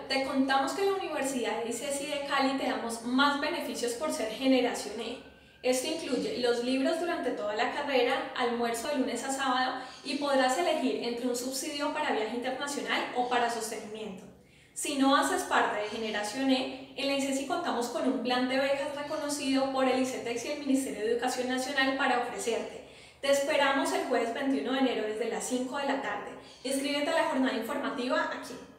te contamos que en la Universidad de ICESI de Cali te damos más beneficios por ser generación E. Esto incluye los libros durante toda la carrera, almuerzo de lunes a sábado y podrás elegir entre un subsidio para viaje internacional o para sostenimiento. Si no haces parte de Generación E, en la ICESI contamos con un plan de becas reconocido por el ICETEX y el Ministerio de Educación Nacional para ofrecerte. Te esperamos el jueves 21 de enero desde las 5 de la tarde. Inscríbete a la jornada informativa aquí.